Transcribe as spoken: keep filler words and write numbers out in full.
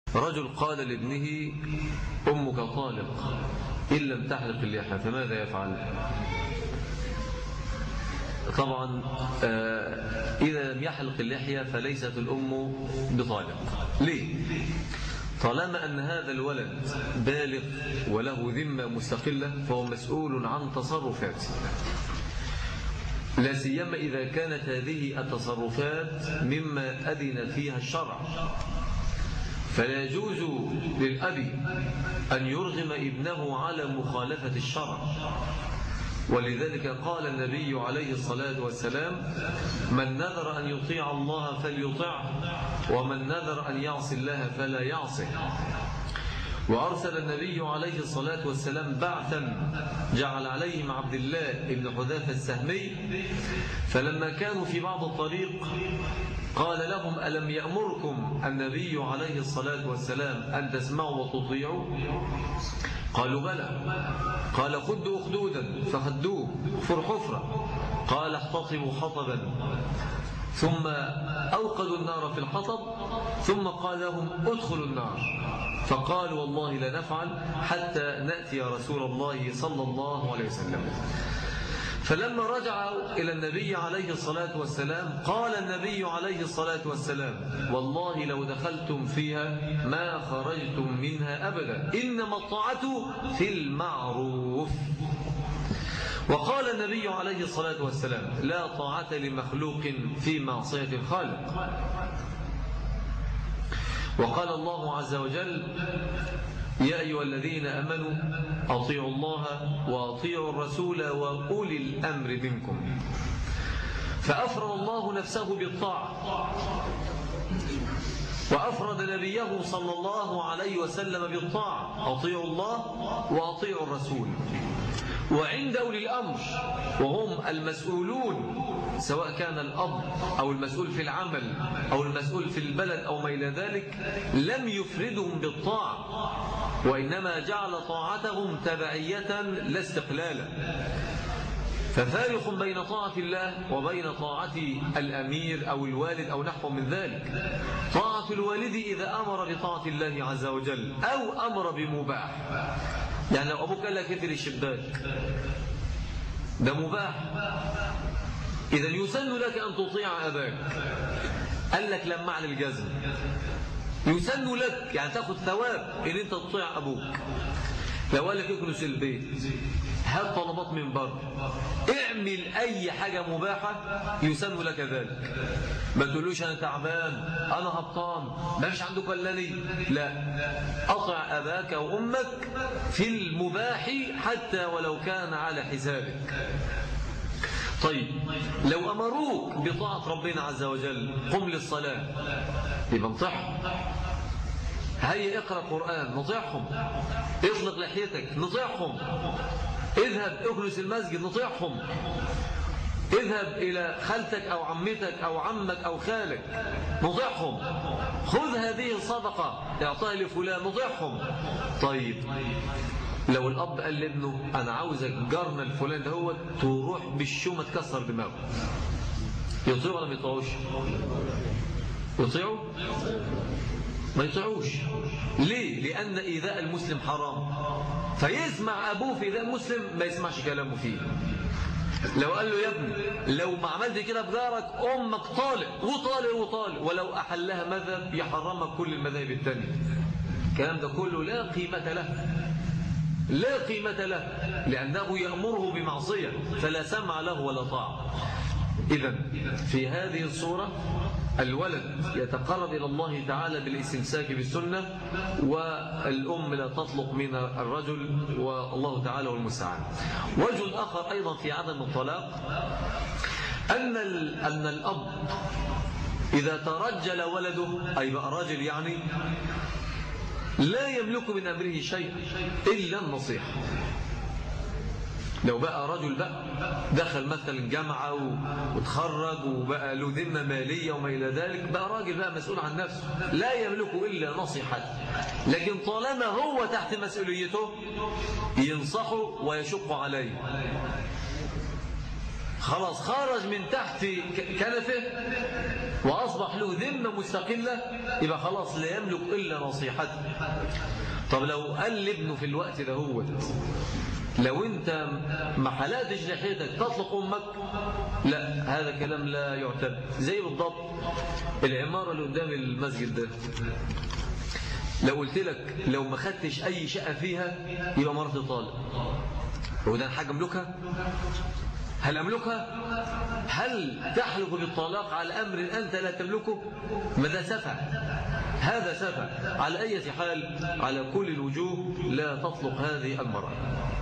رجل قال لابنه أمك طالق إن لم تحلق اللحية فماذا يفعل؟ طبعا إذا لم يحلق اللحية فليست الأم بطالق. ليه؟ طالما أن هذا الولد بالغ وله ذمة مستقلة فهو مسؤول عن تصرفاته، لا سيما إذا كانت هذه التصرفات مما أذن فيها الشرع، فلا يجوز للأب أن يرغم ابنه على مخالفة الشرع. ولذلك قال النبي عليه الصلاة والسلام: من نذر أن يطيع الله فليطعه، ومن نذر أن يعصي الله فلا يعصه. وأرسل النبي عليه الصلاة والسلام بعثا جعل عليهم عبد الله بن حذافة السهمي، فلما كانوا في بعض الطريق قال لهم: ألم يأمركم النبي عليه الصلاة والسلام أن تسمعوا وتطيعوا؟ قالوا: بلى. قال: خدوا أخدودا فخدوه، حفر حفرة. قال: احتطبوا حطبا، ثم أوقدوا النار في الحطب، ثم قال لهم: ادخلوا النار. فقالوا: والله لا نفعل حتى نأتي رسول الله صلى الله عليه وسلم. فلما رجعوا إلى النبي عليه الصلاة والسلام قال النبي عليه الصلاة والسلام: والله لو دخلتم فيها ما خرجتم منها أبدا، إنما الطاعة في المعروف. وقال النبي عليه الصلاة والسلام: لا طاعة لمخلوق في معصية الخالق. وقال الله عز وجل: يا أيها الذين آمنوا أطيعوا الله وأطيعوا الرسول وأولي الأمر منكم. فأفرد الله نفسه بالطاعة، وأفرد نبيه صلى الله عليه وسلم بالطاعة: أطيعوا الله وأطيعوا الرسول. وعند أولي الأمر وهم المسؤولون، سواء كان الأب أو المسؤول في العمل أو المسؤول في البلد أو ما إلى ذلك، لم يفردهم بالطاعة، وإنما جعل طاعتهم تبعية لا استقلالا. ففارق بين طاعة الله وبين طاعة الأمير أو الوالد أو نحو من ذلك. طاعة الوالد إذا أمر بطاعة الله عز وجل أو أمر بمباح، يعني لو أبوك قال لك اقفل الشباك، ده مباح، إذا يسن لك أن تطيع أباك. قال لك لمع على الجزم، يسن لك يعني تأخذ ثواب إن أنت تطيع أبوك. لو قال لك اكنس البيت، هات طلبات من بره، اعمل أي حاجة مباحة، يسن لك ذلك. ما تقولوش أنا تعبان، أنا هبطان، ما فيش عندك ولا لي. لا، أطع أباك وأمك في المباح حتى ولو كان على حسابك. طيب، لو أمروك بطاعة ربنا عز وجل، قم للصلاة، يبقى نطيعهم. هيا اقرأ قرآن، نطيعهم. اطلق لحيتك، نطيعهم. اذهب اكنس المسجد، نطيعهم. اذهب إلى خالتك أو عمتك أو عمك أو خالك، نطيعهم. خذ هذه الصدقة اعطاها لفلان، نطيعهم. طيب، لو الأب قال لابنه أنا عاوزك جارنا الفلان ده هو تروح بالشومة تكسر دماغه، يطيعوا ولا ما يطيعوش؟ يطيعوا؟ ما يطيعوش. ليه؟ لأن إيذاء المسلم حرام، فيسمع أبوه في إيذاء المسلم ما يسمعش كلامه فيه. لو قال له يا ابني لو ما عملت كده بجارك أمك طالق وطالق وطالق، ولو أحلها مذهب يحرمك كل المذاهب التانية. الكلام ده كله لا قيمة له، لا قيمة له، لأنه يأمره بمعصية فلا سمع له ولا طاعة. إذن في هذه الصورة الولد يتقرب إلى الله تعالى بالاستمساك بالسنة، والأم لا تطلق من الرجل، والله تعالى والمستعان. وجه آخر أيضا في عدم الطلاق أن أن الأب إذا ترجل ولده، أي بقى راجل يعني، لا يملك من أمره شيء إلا النصيحة. لو بقى رجل بقى دخل مثلا جامعة وتخرج وبقى له ذمة مالية وما إلى ذلك، بقى راجل بقى مسؤول عن نفسه، لا يملك إلا نصيحته. لكن طالما هو تحت مسؤوليته ينصحه ويشق عليه. خلاص خرج من تحت كنفه وأصبح له ذمة مستقلة، يبقى خلاص لا يملك إلا نصيحته. طب لو قال لابنه في الوقت ده هو لو انت ما حلقتش لحيتك تطلق امك، لا هذا كلام لا يعتبر. زي بالضبط العمارة اللي قدام المسجد ده، لو قلت لك لو ما خدتش اي شقة فيها يبقى مرتي طالق، هو ده حاجة املكها؟ هل املكها؟ هل تحلف بالطلاق على امر انت لا تملكه؟ ما ده سفه، هذا سفه. على اي حال على كل الوجوه لا تطلق هذه المرأة.